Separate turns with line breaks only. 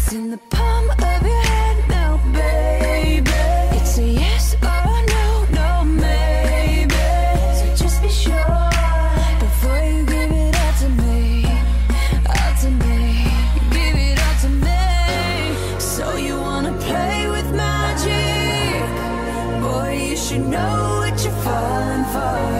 in the palm of your hand now, baby. It's a yes or a no, no maybe. So just be sure before you give it all to me, all to me. Give it all to me. So you wanna play with magic? Boy, you should know what you're falling for.